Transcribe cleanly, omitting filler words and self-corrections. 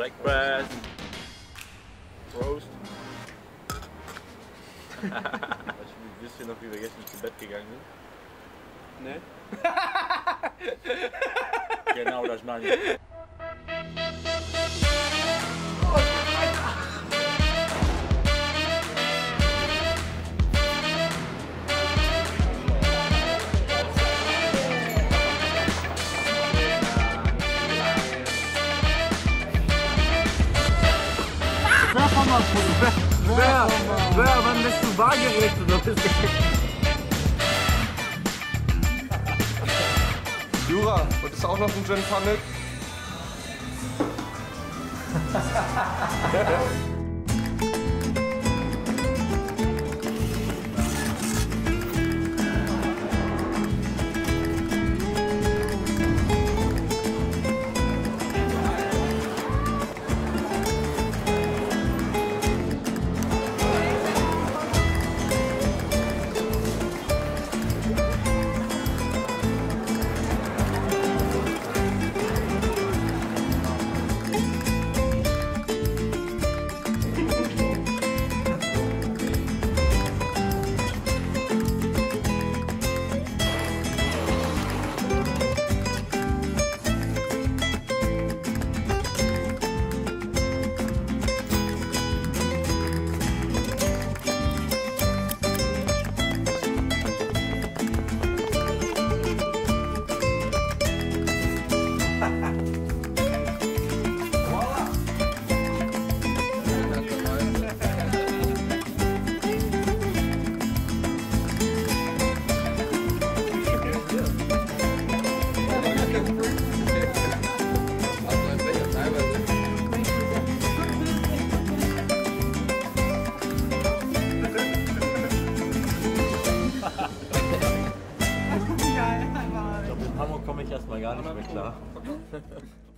Breakfast. Roast. Wisst ihr noch, wie wir gestern zu Bett gegangen sind? Ne? Genau, das meine ich. Wer, wann bist du waagerecht oder bist du? Jura, wolltest du auch noch einen Gin Tonic? Komme ich erstmal gar nicht mehr klar.